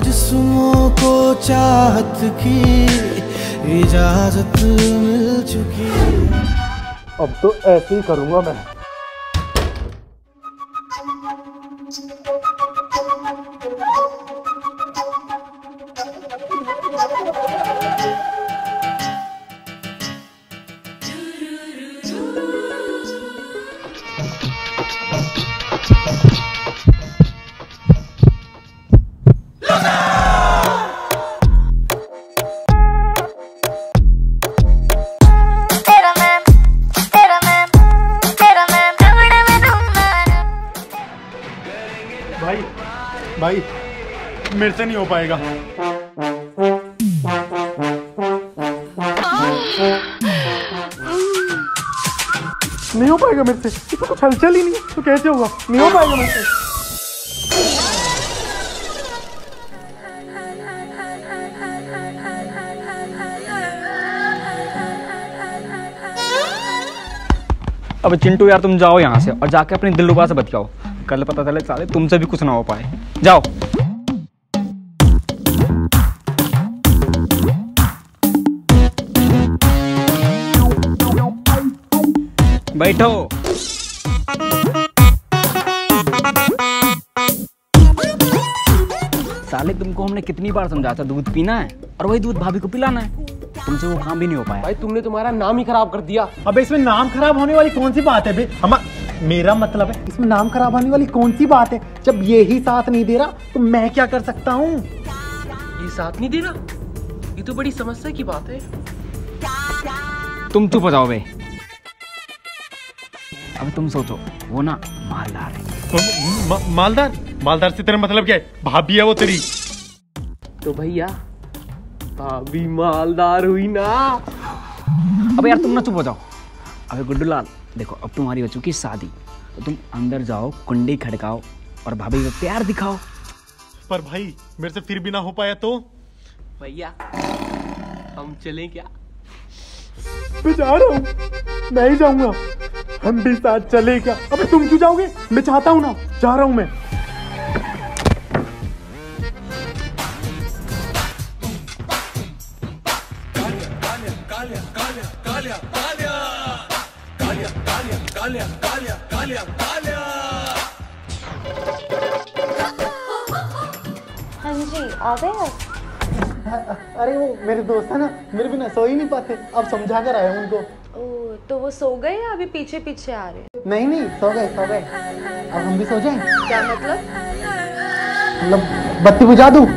जिस्मों को चाहत की इजाजत मिल चुकी। अब तो ऐसे ही करूंगा मैं। भाई मेरे से नहीं हो पाएगा। नहीं हो पाएगा मेरे से, तो कुछ हलचल ही नहीं तो कैसे होगा? नहीं हो पाएगा मेरे से। अब चिंटू यार तुम जाओ यहाँ से और जाके अपनी दिलरुबा से बतियाओ। कल पता चले साले तुमसे भी कुछ ना हो पाए। जाओ बैठो। साले तुमको हमने कितनी बार समझाया था दूध पीना है और वही दूध भाभी को पिलाना है। तुमसे वो काम भी नहीं हो पाया। भाई तुमने तुम्हारा नाम ही खराब कर दिया। अबे इसमें नाम खराब होने वाली कौन सी बात है बे? मेरा मतलब है इसमें नाम खराब होने वाली कौन सी बात है? जब ये ही साथ नहीं दे रहा तो मैं क्या कर सकता हूँ? ये साथ नहीं दे रहा, ये तो बड़ी समस्या की बात है। तुम चुप हो जाओ बे। अब तुम सोचो, वो ना मालदार है। मालदार? मालदार से तेरा मतलब क्या है? भाभी है वो तेरी। तो भैया भाभी मालदार हुई ना। अब यार तुम ना चुप हो जाओ। अबे गुड्डू लाल देखो, अब तुम्हारी हो चुकी शादी, तो तुम अंदर जाओ, कुंडी खड़काओ और भाभी को प्यार दिखाओ। पर भाई मेरे से फिर भी ना हो पाया तो? भैया हम चलें क्या? मैं जा रहा हूँ, मैं ही जाऊंगा। हम भी साथ चले क्या? अबे तुम क्यों जाओगे? मैं चाहता हूँ ना, जा रहा हूँ मैं। हाँ जी आ गए आप? अरे वो मेरे दोस्त है ना, मेरे बिना सो ही नहीं पाते। अब समझा कर आया हूँ उनको। ओह तो वो सो गए या अभी पीछे पीछे आ रहे हैं? नहीं नहीं, सो गए सो गए। अब हम भी सो जाएं? क्या मतलब? मतलब बत्ती बुझा दूं?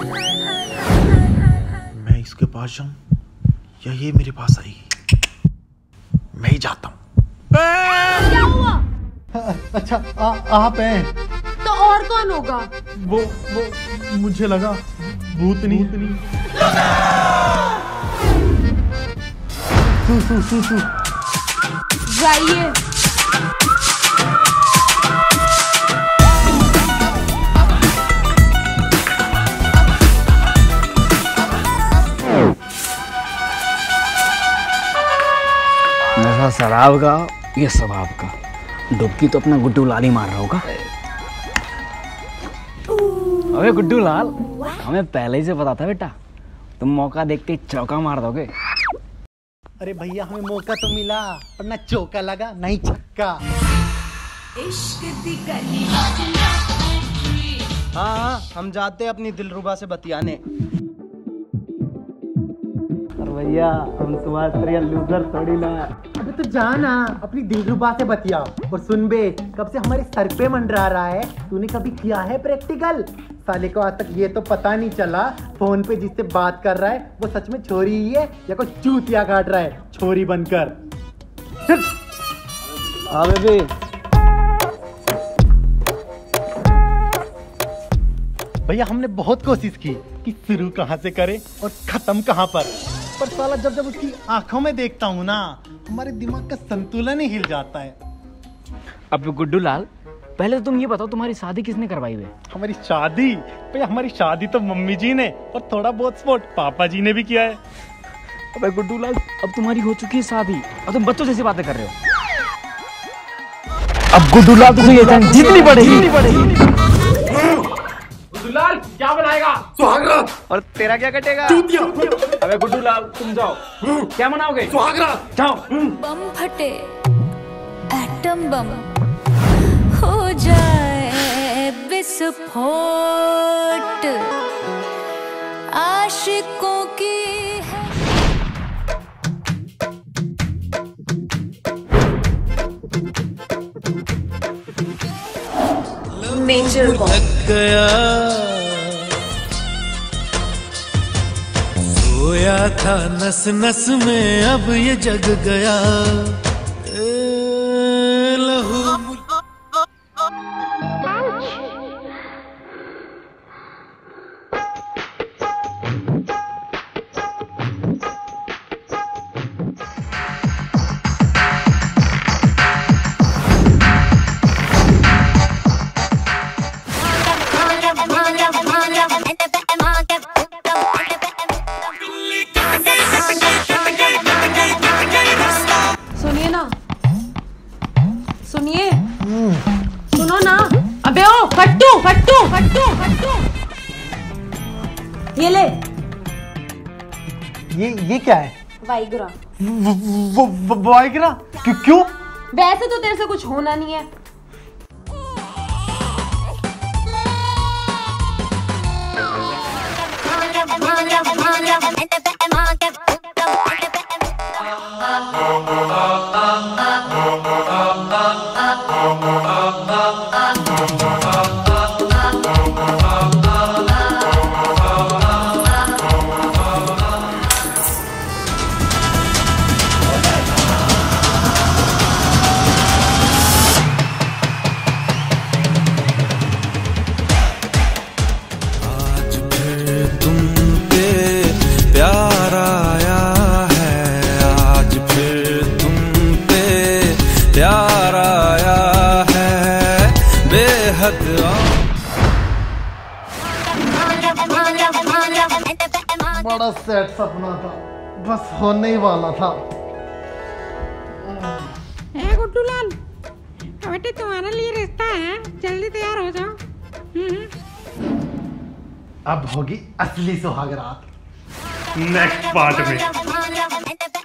मैं इसके पास जाऊं या ये मेरे पास आएगी? मैं ही जाता हूँ। क्या हुआ? अच्छा आप हैं? तो और कौन होगा? वो मुझे लगा भूतनी। सू जाइए। नशा शराब का, ये स्वभाव का। डुबकी तो अपना गुड्डू लाल ही मार रहा होगा। अबे गुड्डू लाल, हमें पहले ही से पता था बेटा, तुम मौका देखते चौका मार दोगे। अरे भैया हमें मौका तो मिला, पर ना चौका लगा नहीं छक्का। हाँ हम जाते अपनी दिलरुबा से बतियाने। भैया हम तुम्हारे लूजर थोड़ी ना। अबे तो जाना अपनी दिलरुबा से बतिया। और सुन बे, कब से हमारे सर पे मंडरा रहा है, तूने कभी किया है प्रैक्टिकल? साले को आज तक ये तो पता नहीं चला फोन पे जिससे बात कर रहा है वो सच में छोरी ही है या कोई चूतिया काट रहा है छोरी बनकर। हाँ बेबी। भैया हमने बहुत कोशिश की कि शुरू कहाँ से करें और खत्म कहाँ पर साला जब उसकी आंखों में देखता हूँ ना, हमारे दिमाग का संतुलन ही हिल जाता है। अब गुड्डू लाल, पहले तो तुम ये बताओ तुम्हारी शादी किसने करवाई हुई? हमारी शादी? भैया हमारी शादी तो मम्मी जी ने और थोड़ा बहुत सपोर्ट पापा जी ने भी किया है। अबे गुड्डू लाल, अब तुम्हारी हो चुकी है शादी और तुम बच्चों जैसी बातें कर रहे हो। अब गुड्डू लाल तुझे ये जीतनी पड़ेगी। गुड्डू लाल क्या बनाएगा? सुहागरात। और तेरा क्या कटेगा? चूतिया। अबे गुड्डू लाल तुम जाओ। क्या बनाओगे? सुहागरात। जाओ। बम फटे एटम बम हो जाए विस्फोट आशिकों की है। Nature bomb. गया सोया था नस नस में, अब ये जग गया लहू। सुनिए ना, सुनिए, सुनो ना। अबे ओ फट्टू फट्टू फट्टू फट्टू, ये ले। ये क्या है? वाइग्रा। वाइग्रा? क्यों? वैसे तो तेरे से कुछ होना नहीं है। बड़ा सैड सपना था, बस होने ही वाला था। गुड्डू लाल, बेटे तुम्हारे लिए रिश्ता है, जल्दी तैयार हो जाओ। अब होगी असली सुहागरात। नेक्स्ट पार्ट में।